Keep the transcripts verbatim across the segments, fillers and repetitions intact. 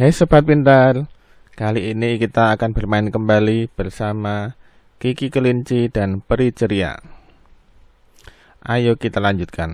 Hai Sobat Pintar, kali ini kita akan bermain kembali bersama Kiki Kelinci dan Peri Ceria. Ayo kita lanjutkan.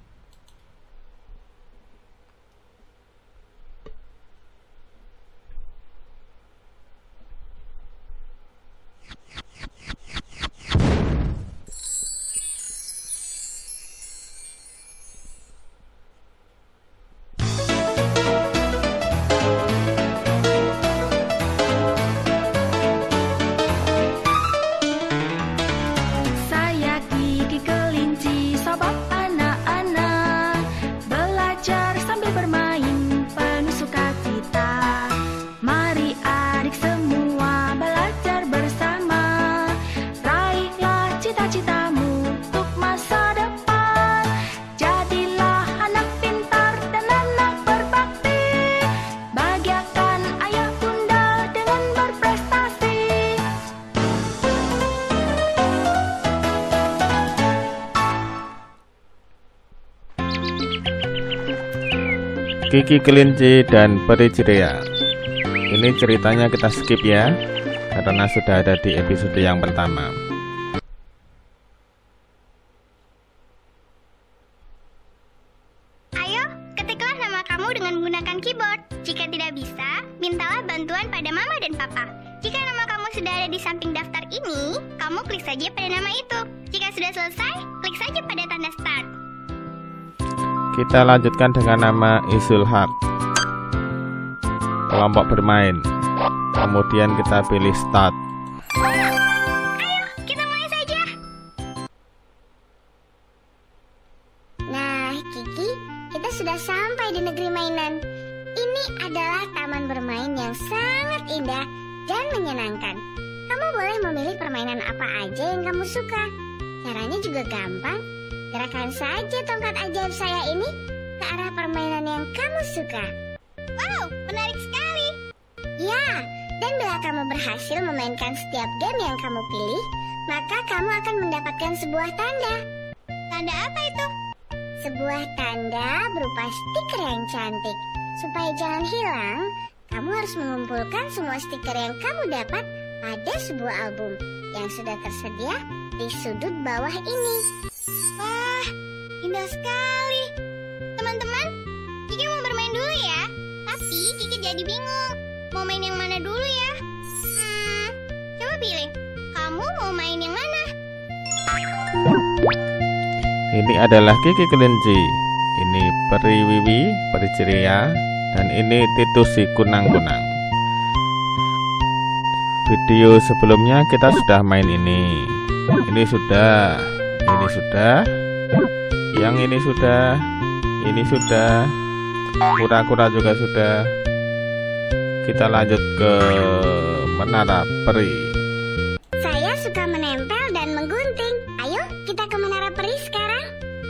Kiki Kelinci dan Peri Ceria. Ini ceritanya kita skip ya, karena sudah ada di episode yang pertama. Ayo, ketiklah nama kamu dengan menggunakan keyboard. Jika tidak bisa, mintalah bantuan pada mama dan papa. Jika nama kamu sudah ada di samping daftar ini, kamu klik saja pada nama itu. Jika sudah selesai, klik saja pada tanda start. Kita lanjutkan dengan nama Isul Haq, kelompok bermain. Kemudian kita pilih start. Ayo, kita mulai saja. Nah, Kiki, kita sudah sampai di negeri mainan. Ini adalah taman bermain yang sangat indah dan menyenangkan. Kamu boleh memilih permainan apa aja yang kamu suka. Caranya juga gampang. Gerakan saja tongkat ajaib saya ini ke arah permainan yang kamu suka. Wow, menarik sekali. Ya, dan bila kamu berhasil memainkan setiap game yang kamu pilih, maka kamu akan mendapatkan sebuah tanda. Tanda apa itu? Sebuah tanda berupa stiker yang cantik. Supaya jangan hilang, kamu harus mengumpulkan semua stiker yang kamu dapat pada sebuah album yang sudah tersedia di sudut bawah ini. Wah, indah sekali. Teman-teman, Kiki mau bermain dulu ya. Tapi Kiki jadi bingung. Mau main yang mana dulu ya? Hmm, coba pilih. Kamu mau main yang mana? Ini adalah Kiki Kelinci, ini Peri Wiwi, Peri Ceria, dan ini Titus si kunang-kunang. Video sebelumnya kita sudah main ini. Ini sudah. Ini sudah, yang ini sudah, ini sudah, kura-kura juga sudah. Kita lanjut ke Menara Peri. Saya suka menempel dan menggunting. Ayo kita ke Menara Peri sekarang.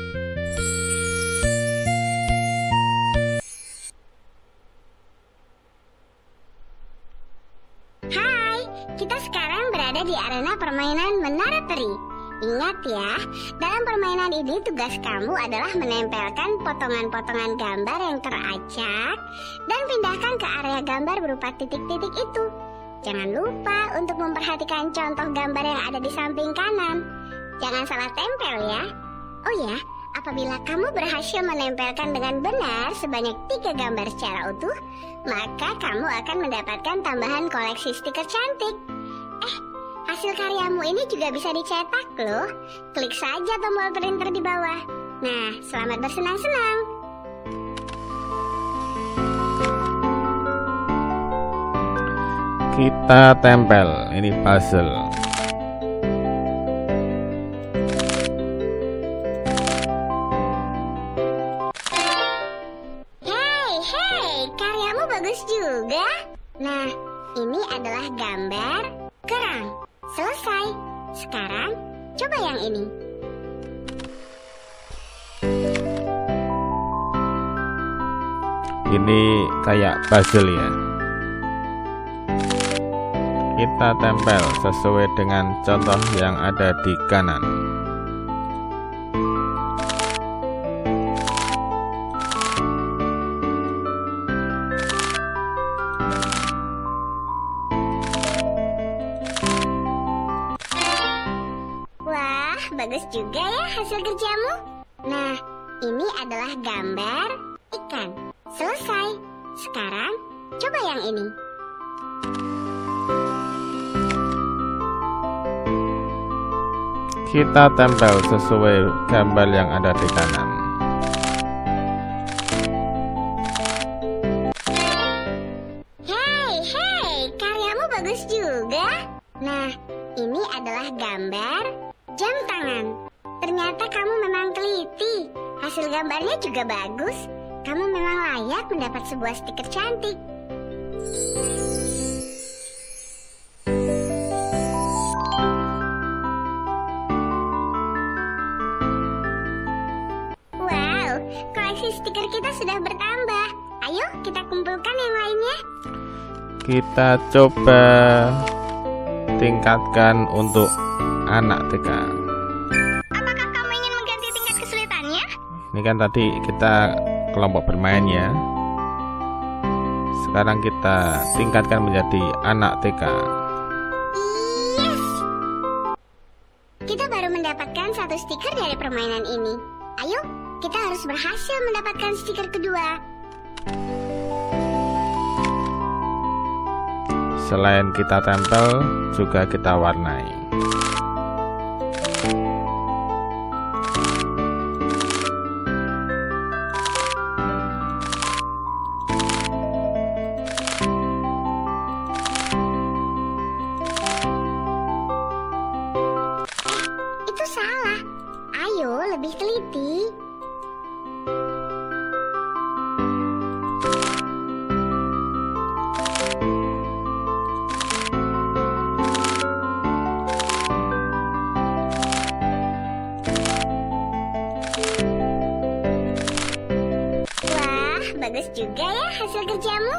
Hai, kita sekarang berada di arena permainan Menara Peri. Ingat ya, dalam permainan ini tugas kamu adalah menempelkan potongan-potongan gambar yang teracak dan pindahkan ke area gambar berupa titik-titik itu. Jangan lupa untuk memperhatikan contoh gambar yang ada di samping kanan. Jangan salah tempel ya. Oh ya, apabila kamu berhasil menempelkan dengan benar sebanyak tiga gambar secara utuh, maka kamu akan mendapatkan tambahan koleksi stiker cantik. Eh, hasil karyamu ini juga bisa dicetak loh. Klik saja tombol printer di bawah. Nah, selamat bersenang-senang. Kita tempel, ini puzzle. Hei, hei, karyamu bagus juga. Nah, ini adalah gambar kerang. Selesai. Sekarang, coba yang ini. Ini kayak puzzle ya. Kita tempel sesuai dengan contoh yang ada di kanan. juga ya hasil kerjamu. Nah, ini adalah gambar ikan. Selesai. Sekarang, coba yang ini. Kita tempel sesuai gambar yang ada di kanan. Hei, hei, karyamu bagus juga. Nah, ini adalah gambar jam tangan. Ternyata kamu memang teliti. Hasil gambarnya juga bagus. Kamu memang layak mendapat sebuah stiker cantik. Wow, koleksi stiker kita sudah bertambah. Ayo kita kumpulkan yang lainnya. Kita coba tingkatkan untuk anak T K. Apakah kamu ingin mengganti tingkat kesulitannya? Ini kan tadi kita kelompok bermain ya. Sekarang kita tingkatkan menjadi anak T K. Yes. Kita baru mendapatkan satu stiker dari permainan ini. Ayo, kita harus berhasil mendapatkan stiker kedua. Selain kita tempel, juga kita warnai. Itu salah. Ayo, lebih teliti. Wah, bagus juga ya hasil kerjamu.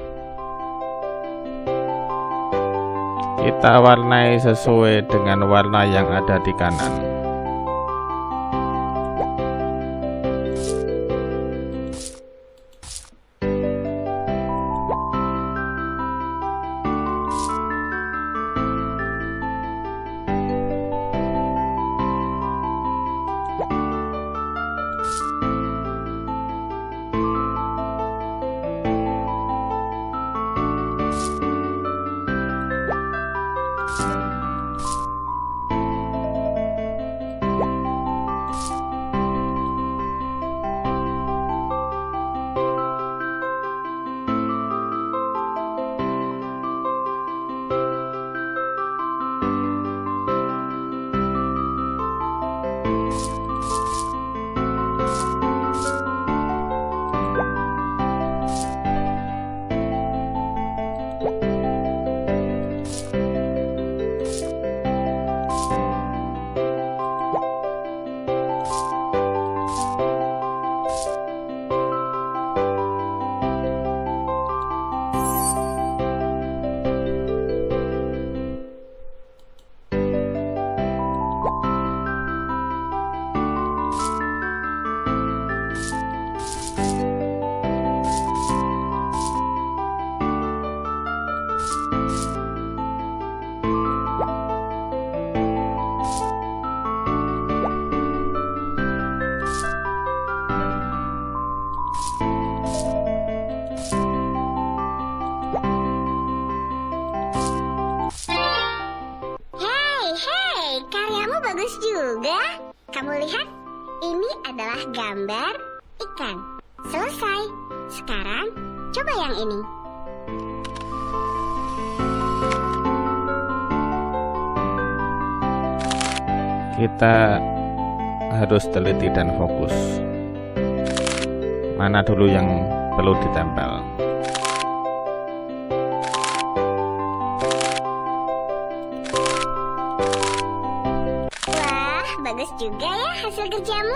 Kita warnai sesuai dengan warna yang ada di kanan. bagus juga. Kamu lihat, ini adalah gambar ikan. Selesai. Sekarang, coba yang ini. Kita harus teliti dan fokus. Mana dulu yang perlu ditempel? Wah, bagus juga ya hasil kerjamu.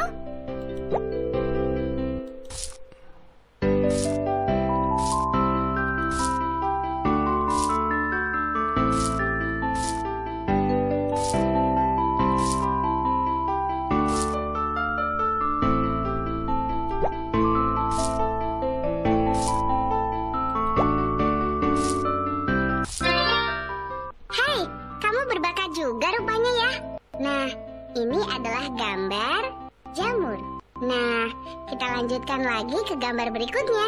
Hai, kamu berbakat juga rupanya ya. Nah, ini adalah gambar jamur. Nah, kita lanjutkan lagi ke gambar berikutnya.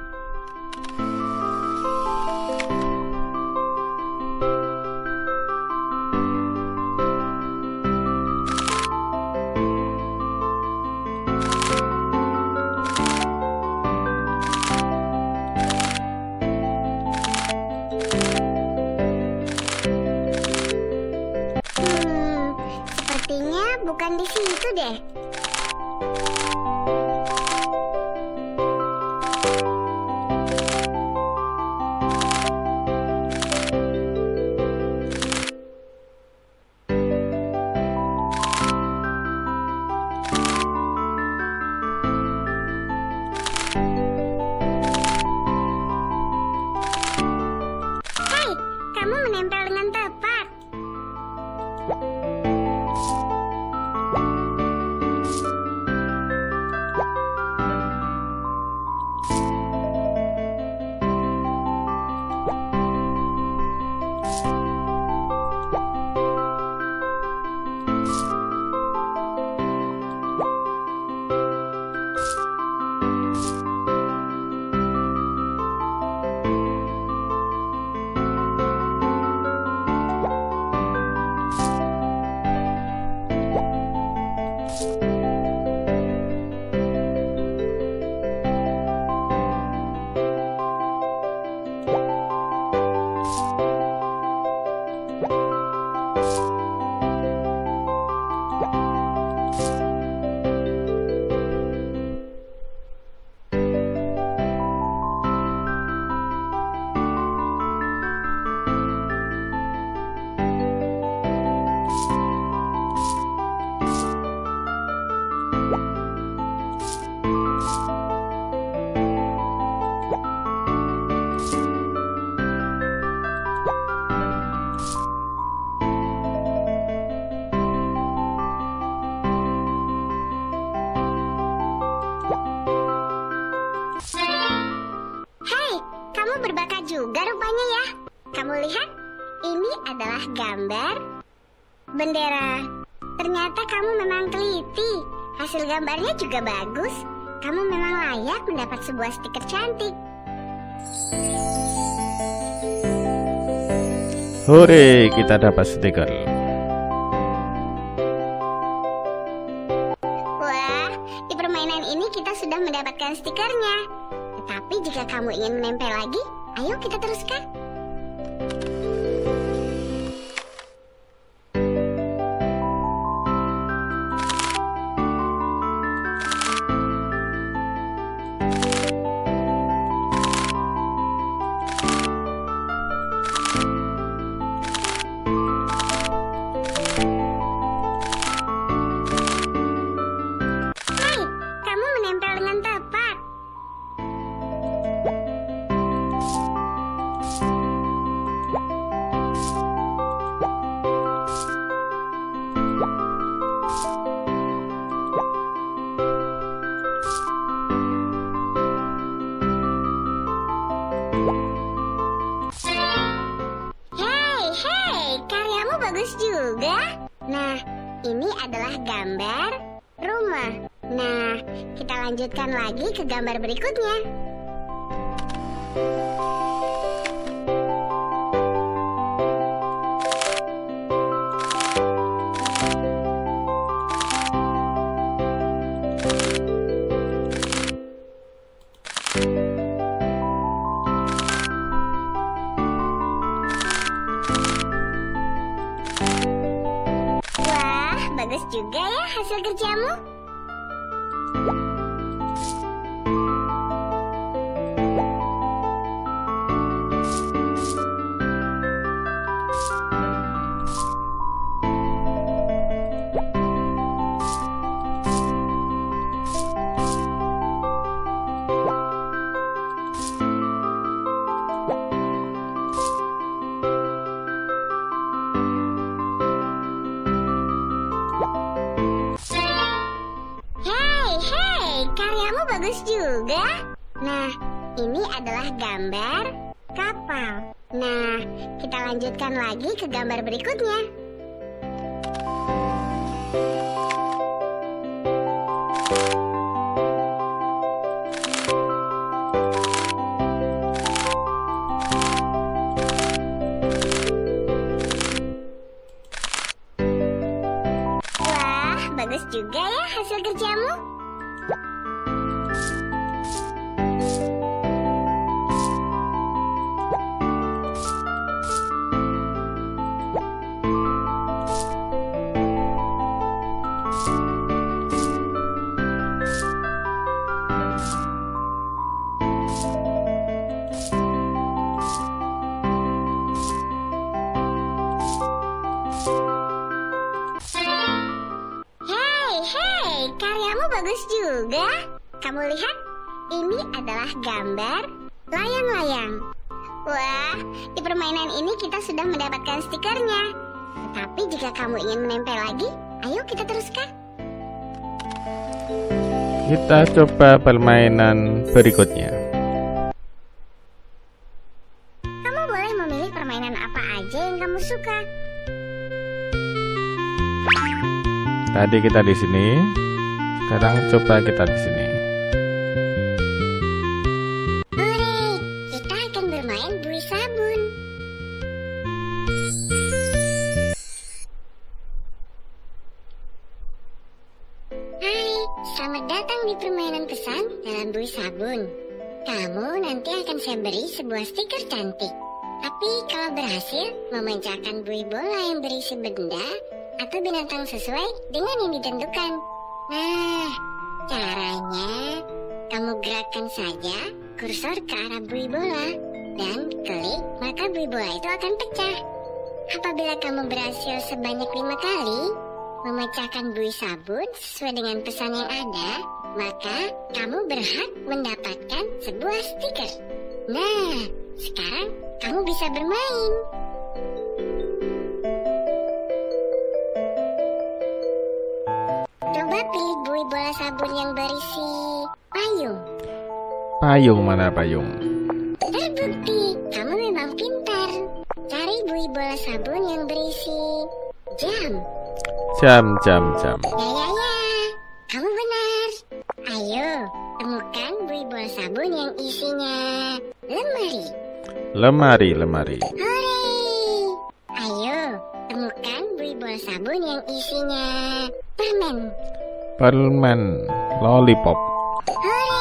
Hmm, sepertinya bukan di situ deh. Hai, kamu menempel dengan tepat. Hei, kamu berbakat juga rupanya ya. Kamu lihat, ini adalah gambar bendera. Ternyata kamu memang teliti. Hasil gambarnya juga bagus. Kamu memang layak mendapat sebuah stiker cantik. Hore, kita dapat stiker. Wah, di permainan ini kita sudah mendapatkan stikernya. Tetapi jika kamu ingin menempel lagi, ayo kita teruskan. Hai, kamu menempel dengan tepat. Hei, hei, karyamu bagus juga. Nah, ini adalah gambar rumah. Nah, kita lanjutkan lagi ke gambar berikutnya. Wah, bagus juga ya hasil kerjamu. Hei, hei, karyamu bagus juga. Nah, ini adalah gambar kapal. Nah, kita lanjutkan lagi ke gambar berikutnya. hasil kerjamu? Karyamu bagus juga. Kamu lihat, ini adalah gambar layang-layang. Wah, di permainan ini kita sudah mendapatkan stikernya. Tapi jika kamu ingin menempel lagi, ayo kita teruskan. Kita coba permainan berikutnya. Kamu boleh memilih permainan apa aja yang kamu suka. Tadi kita di sini. Sekarang coba kita di sini. Hore, kita akan bermain bui sabun. Hai, selamat datang di permainan pesan dalam bui sabun. Kamu nanti akan saya beri sebuah stiker cantik. Tapi kalau berhasil memecahkan bui bola yang berisi benda atau binatang sesuai dengan yang ditentukan. Nah, caranya kamu gerakkan saja kursor ke arah bui bola dan klik, maka bui bola itu akan pecah. Apabila kamu berhasil sebanyak lima kali memecahkan bui sabun sesuai dengan pesan yang ada, maka kamu berhak mendapatkan sebuah stiker. Nah, sekarang kamu bisa bermain. Coba pilih bui bola sabun yang berisi payung. Payung mana payung? Terbukti, kamu memang pintar. Cari bui bola sabun yang berisi jam. Jam, jam, jam. Ya, ya, ya. Kamu benar. Ayo, temukan bui bola sabun yang isinya lemari. Lemari, lemari. Hore. Ayo, temukan bui bola sabun yang isinya permen. Permen, lollipop. Hore.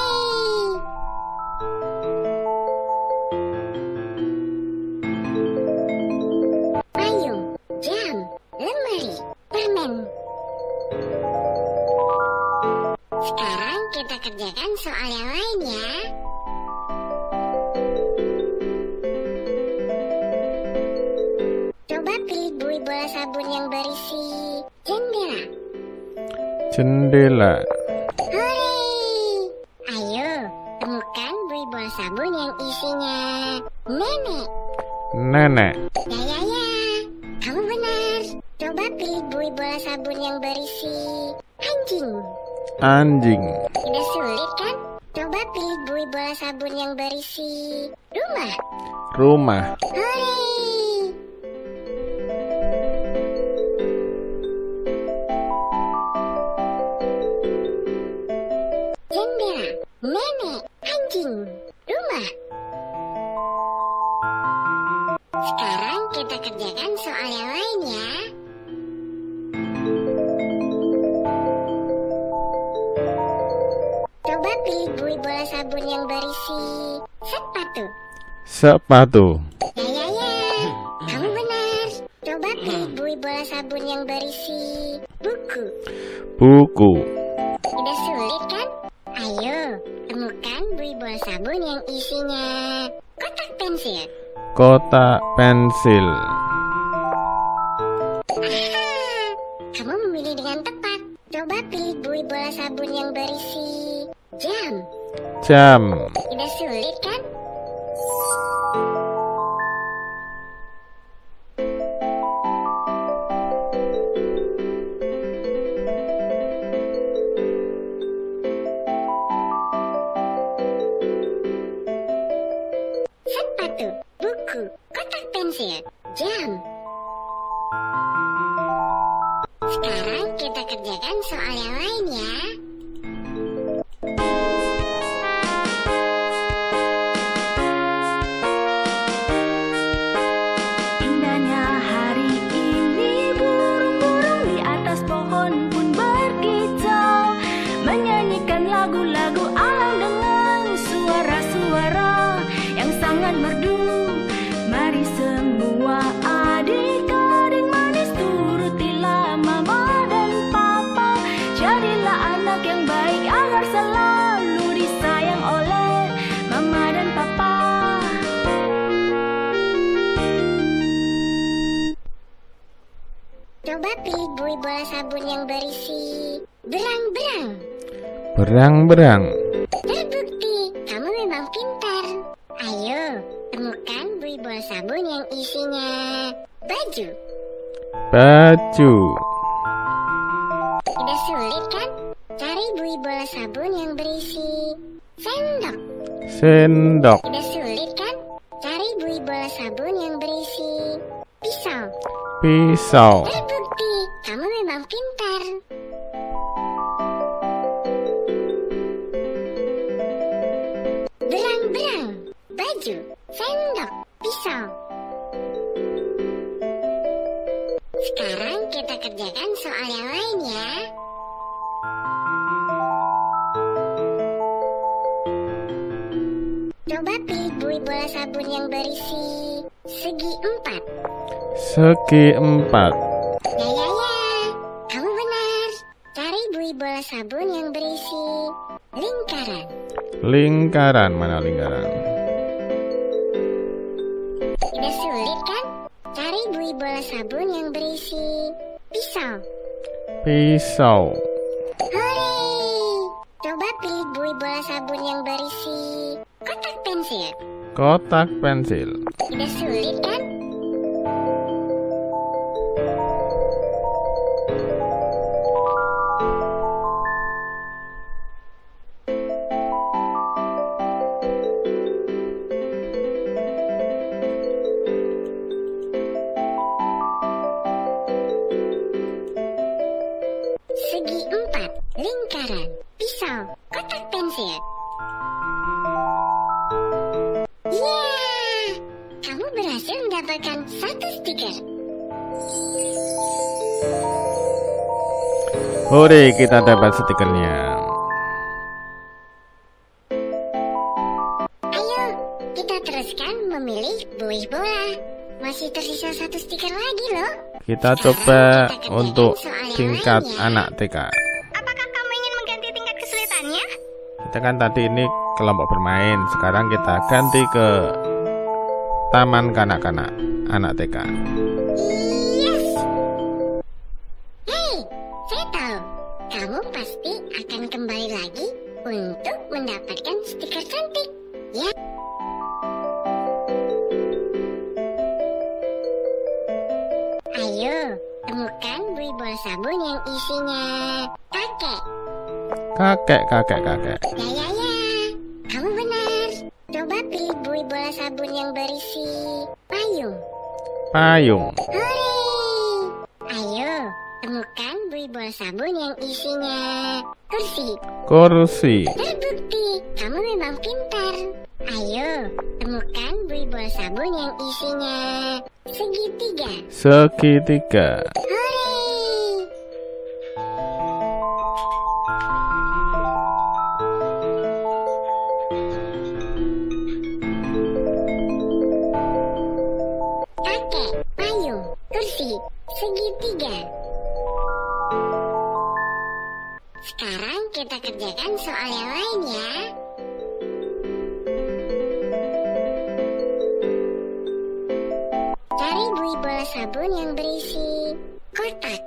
Payung, jam, lemari, permen. Sekarang kita kerjakan soal yang lain ya. Coba pilih bui bola sabun yang berisi jendela. Jendela. Hore! Ayo, temukan bui bola sabun yang isinya nenek. Nenek. Ya, ya, ya. Kamu benar. Coba pilih bui bola sabun yang berisi anjing. Anjing. Tidak sulit kan? Coba pilih bui bola sabun yang berisi rumah. Rumah. Hore! Jendela, nenek, anjing, rumah. Sekarang kita kerjakan soal yang lain ya. Coba pilih bui bola sabun yang berisi sepatu. Sepatu. Ya, ya, ya. Kamu benar. Coba pilih bui bola sabun yang berisi buku. Buku. Tidak sulit kan? Ayo, temukan bui bola sabun yang isinya kotak pensil. Kotak pensil. Aha, kamu memilih dengan tepat. Coba pilih bui bola sabun yang berisi jam. Jam. Tidak sulit kan? Sepatu, buku, kotak pensil, jam. Sekarang kita kerjakan soal yang lain ya. lagu-lagu alam dengan suara-suara yang sangat merdu. Mari semua adik-adik manis turutilah mama dan papa. Jadilah anak yang baik agar selalu disayang oleh mama dan papa. Coba pilih buih bola sabun yang berisi berang-berang. Berang-berang. Terbukti kamu memang pintar. Ayo, temukan buih bola sabun yang isinya baju. Baju. Tidak sulit kan? Cari buih bola sabun yang berisi sendok. Sendok. Tidak sulit kan? Cari buih bola sabun yang berisi pisau. Pisau. Terbukti kamu memang pintar. Berang-berang, baju, sendok, pisau. Sekarang kita kerjakan soal yang lain ya. Coba pilih buih bola sabun yang berisi segi empat. Segi empat. Ya ya ya, kamu benar. Cari buih bola sabun yang berisi lingkaran. Lingkaran. Mana lingkaran? Tidak sulit kan? Cari buih bola sabun yang berisi pisau. Pisau. Hore! Coba pilih buih bola sabun yang berisi kotak pensil. Kotak pensil. Tidak sulit kan? Segi empat, lingkaran, pisau, kotak pensil. Yeah! Kamu berhasil mendapatkan satu stiker. Hore, kita dapat stikernya. Ayo, kita teruskan memilih buih bola. Masih tersisa satu stiker lagi loh. Kita coba untuk tingkat anak T K. Apakah kamu ingin mengganti tingkat kesulitannya? Kita kan tadi ini kelompok bermain. Sekarang kita ganti ke taman kanak-kanak anak T K. Yes! Hei, saya tahu. Kamu pasti akan kembali lagi untuk mendapatkan stiker cantik. Ya. Ayo, temukan buih bola sabun yang isinya kakek. Kakek, kakek, kakek. Ya, ya, ya. Kamu benar. Coba pilih buih bola sabun yang berisi payung. Payung. Hore! Ayo, temukan buih bola sabun yang isinya kursi. Kursi. Terbukti, kamu memang pintar. Ayo, temukan buih bola sabun yang isinya segitiga. Segitiga. Hore! Kakek, payung, kursi, segitiga. Sekarang kita kerjakan soal yang lain ya. Cari buih bola sabun yang berisi kotak.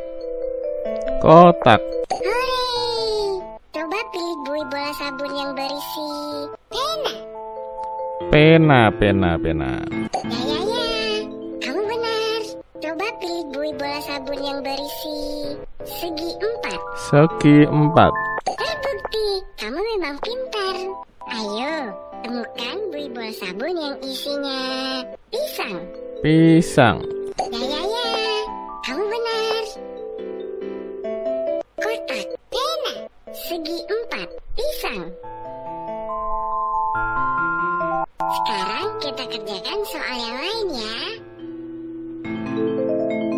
Kotak. Hore! Coba pilih buih bola sabun yang berisi pena. Pena, pena, pena. Ya, ya, ya. Kamu benar. Coba pilih buih bola sabun yang berisi segi empat. Segi empat. Terbukti, kamu memang pintar. Ayo, temukan buih bola sabun yang isinya pisang. Pisang. Ya, ya, ya. Kamu benar. Kotak, pena, segi empat, pisang. Sekarang kita kerjakan soal yang lain ya.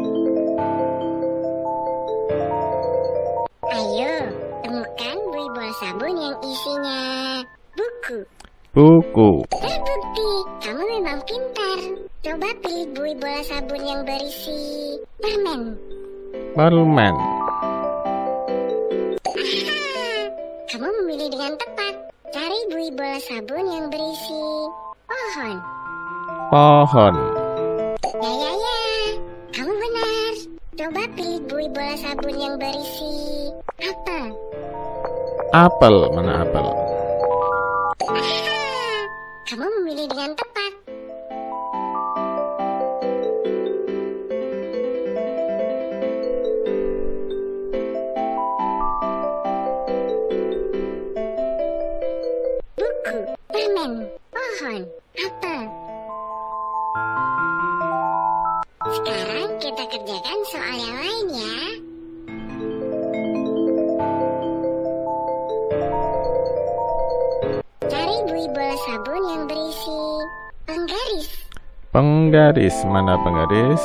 Ayo, temukan buih bola bola sabun yang isinya buku. Buku. Terbukti, kamu memang pintar. Coba pilih buih bola sabun yang berisi permen. Permen. Aha, kamu memilih dengan tepat. Cari buih bola sabun yang berisi pohon. Pohon. Ya, ya, ya. Kamu benar. Coba pilih buih bola sabun yang berisi apel. Apel. Mana apel? Aha, kamu memilih dengan tepat. Buku, permen, pohon, apel. Sekarang kita kerjakan soal yang lain ya. Cari buih bola sabun yang berisi penggaris. Penggaris. Mana penggaris?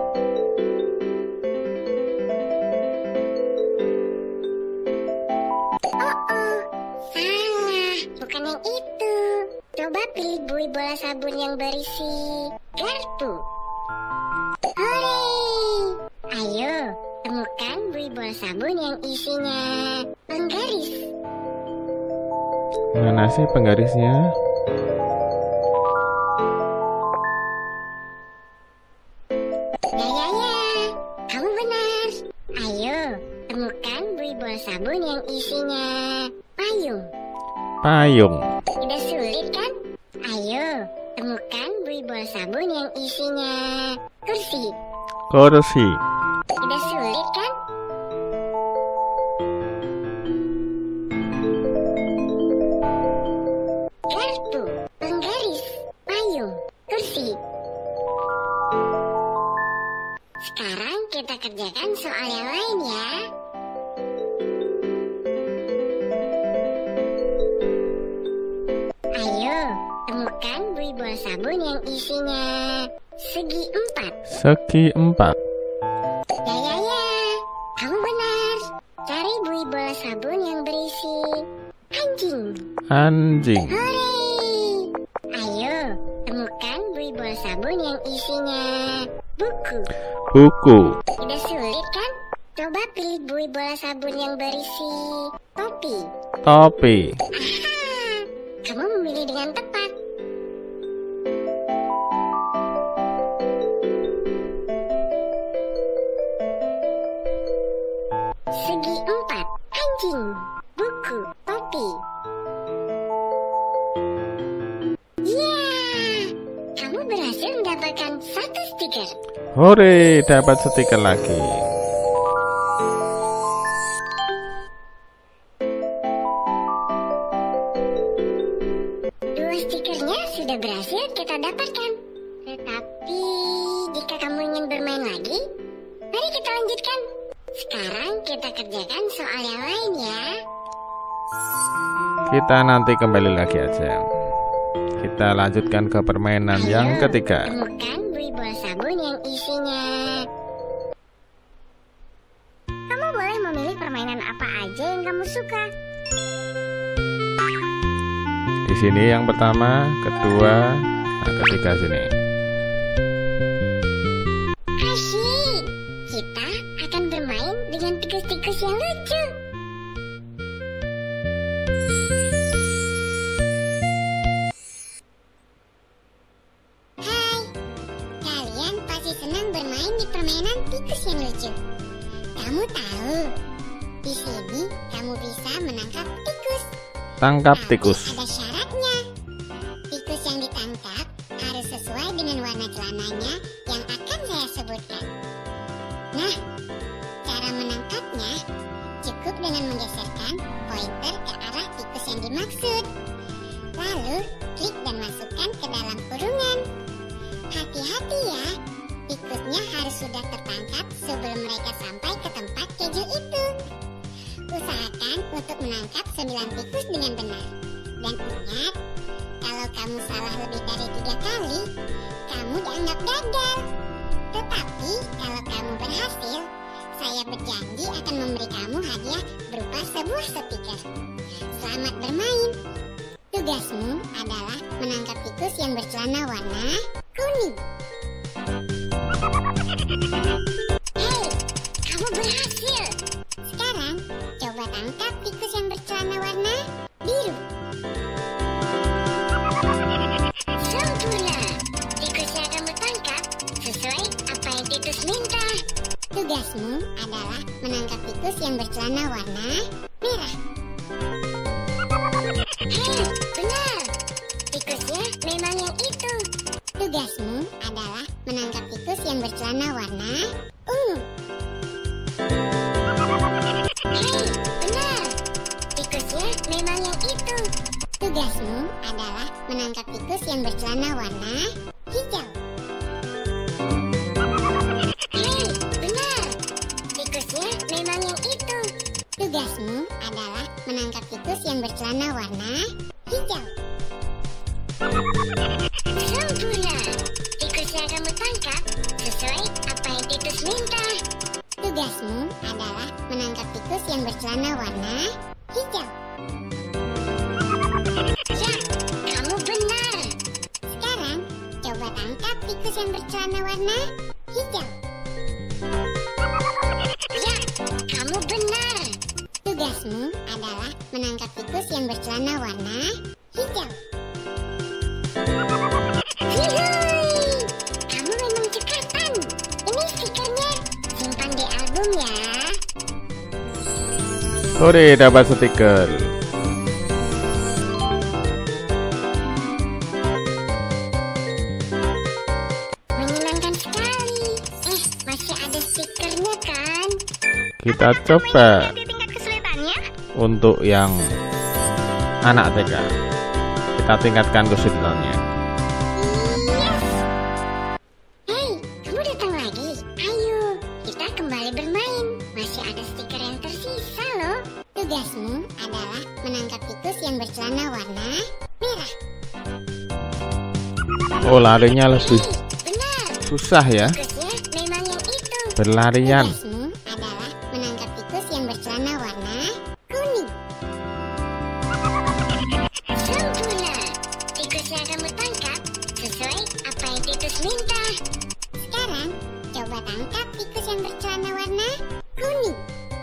Oh, oh, salah. Bukan yang itu. Coba pilih buih bola sabun yang berisi garpu. Hore! Ayo, temukan buih bola sabun yang isinya penggaris. Mana sih penggarisnya? Ya, ya, ya. Kamu benar. Ayo, temukan buih bola sabun yang isinya payung. Payung. Tidak sulit kan? Ayo, temukan buih bola sabun yang isinya kursi. Kursi. Tidak sulit kan? Garpu, penggaris, payung, kursi. Sekarang kita kerjakan soal yang lain ya. Ayo, temukan buih bola sabun yang isinya segi empat. Segi empat. Ya, ya, ya. Kamu benar. Cari buih bola sabun yang berisi anjing. Anjing. Hore! Ayo, temukan buih bola sabun yang isinya buku. Buku. Tidak sulit kan? Coba pilih buih bola sabun yang berisi topi. Topi. Aha! Kamu memilih dengan tepat. Segi empat, anjing, buku, topi. Ya, kamu berhasil mendapatkan satu stiker. Hore, dapat stiker lagi. Dua stikernya sudah berhasil kita dapatkan. Tetapi jika kamu ingin bermain lagi, mari kita lanjutkan. Sekarang kita kerjakan soal yang lain ya. Kita nanti kembali lagi aja. Kita lanjutkan ke permainan yang Ayo, ketiga. temukan buih bola sabun yang isinya. Kamu boleh memilih permainan apa aja yang kamu suka. Di sini yang pertama, kedua, nah ketiga sini. Asyik, kita akan bermain dengan tikus-tikus yang lucu. Hai, kalian pasti senang bermain di permainan tikus yang lucu. Kamu tahu, di sini kamu bisa menangkap tikus. Tangkap Tapi tikus. ada syaratnya. Tikus yang ditangkap harus sesuai dengan warna celananya yang akan saya sebutkan. Nah, cara menangkapnya cukup dengan menggeserkan pointer ke arah tikus yang dimaksud. Lalu, klik dan masukkan ke dalam kurungan. Hati-hati ya, tikusnya harus sudah tertangkap sebelum mereka sampai ke tempat keju itu. Usahakan untuk menangkap sembilan tikus dengan benar. Dan ingat, kalau kamu salah lebih dari tiga kali, kamu dianggap gagal. Tetapi kalau kamu berhasil, saya berjanji akan memberi kamu hadiah berupa sebuah stiker. Selamat bermain. Tugasmu adalah menangkap tikus yang bercelana warna kuning. Hei, kamu berhasil. Sekarang coba tangkap tikus yang bercelana warna biru. Sempurna. Tikusnya kamu tangkap sesuai apa yang Titus minta. Tugasmu adalah menangkap tikus yang bercelana warna merah. Hei, benar. Tikusnya memang yang itu. Tugasmu adalah menangkap tikus yang bercelana warna ungu. Hei, benar. Tikusnya memang yang itu. Tugasmu adalah menangkap tikus yang bercelana warna hijau. Hei, benar. Tikusnya memang yang itu. Tugasmu adalah menangkap tikus yang bercelana warna hijau. Sempurna. Tikusnya kamu tangkap sesuai apa yang Titus minta. Tugasmu adalah menangkap tikus yang bercelana warna hijau. Ya, kamu benar. Sekarang coba tangkap tikus yang bercelana warna hijau. Ya, kamu benar. Tugasmu adalah menangkap tikus yang bercelana warna hijau. Hihuy, kamu memang cekatan. Ini stikernya, simpan di album ya. Hore, dapat stiker. Menyenangkan sekali. Eh, masih ada stikernya kan? Kita coba Di tingkat kesulitannya. untuk yang anak T K. Kita tingkatkan kesulitannya. Yes. Hei, kamu datang lagi. Ayo, kita kembali bermain. Masih ada stiker yang tersisa loh. Tugasmu adalah menangkap tikus yang bercelana warna merah. Oh, larinya lebih Hei, benar. susah ya. Tikusnya memang yang itu. Berlarian. Tugasmu adalah menangkap tikus yang bercelana warna kuning. Sempurna. Tikusnya kamu tangkap sesuai apa yang Titus minta. Sekarang coba tangkap tikus yang bercelana warna kuning.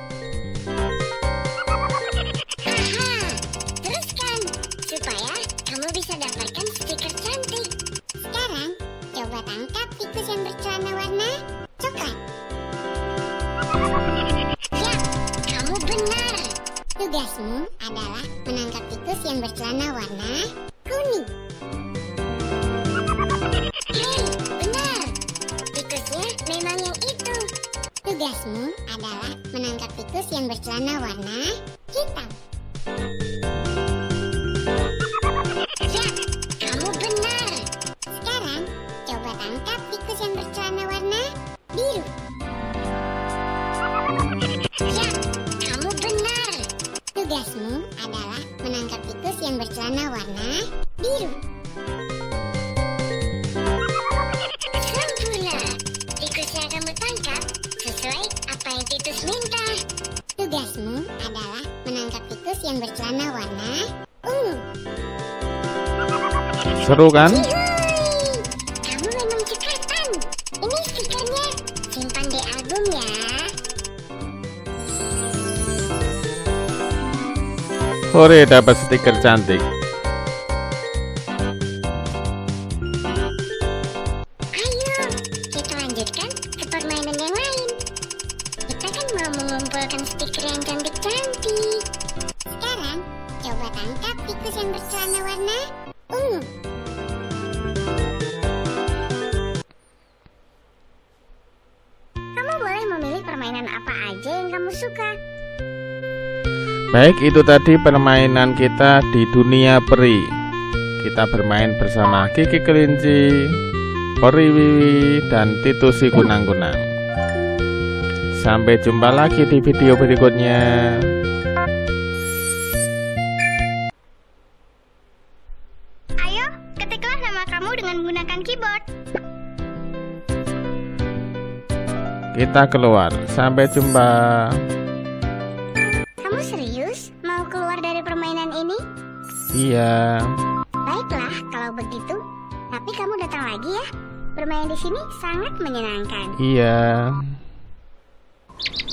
Haha, teruskan supaya kamu bisa dapatkan stiker cantik. Sekarang coba tangkap tikus yang bercelana warna coklat. Ya, kamu benar. Tugasmu adalah menangkap tikus yang bercelana warna kuning. Hei, benar. Tikusnya memang yang itu. Tugasmu adalah menangkap tikus yang bercelana warna hitam. Ya, kamu benar. Sekarang coba tangkap tikus yang bercelana warna biru. Ya, kamu benar. Tugasmu adalah menangkap tikus yang bercelana warna biru. Sempurna. Tikusnya kamu tangkap sesuai apa yang Titus minta. Tugasmu adalah menangkap tikus yang bercelana warna ungu. Seru kan? Hihuy, kamu memang cekatan. Ini stikernya, simpan di album ya. Hore, dapat stiker cantik. Ayo, kita lanjutkan ke permainan yang lain. Kita kan mau mengumpulkan stiker yang cantik-cantik. Sekarang, coba tangkap tikus yang bercelana warna ungu. Kamu boleh memilih permainan apa aja yang kamu suka. Baik, itu tadi permainan kita di dunia peri. Kita bermain bersama Kiki Kelinci, Peri Wiwi, dan Titus si Kunang-Kunang. Sampai jumpa lagi di video berikutnya. Ayo, ketiklah nama kamu dengan menggunakan keyboard. kita keluar. Sampai jumpa. Kamu serius mau keluar dari permainan ini? Iya. Baiklah kalau begitu. Tapi kamu datang lagi ya. Bermain di sini sangat menyenangkan. Iya.